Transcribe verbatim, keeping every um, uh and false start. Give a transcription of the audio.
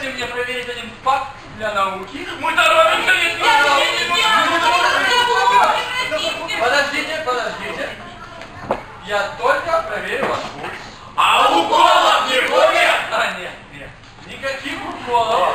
Позвольте мне проверить один факт для науки. Мы торопимся, если Подождите, подождите. Я только проверю ваш пульс. А уколов не будет? А, нет, нет. Никаких уколов.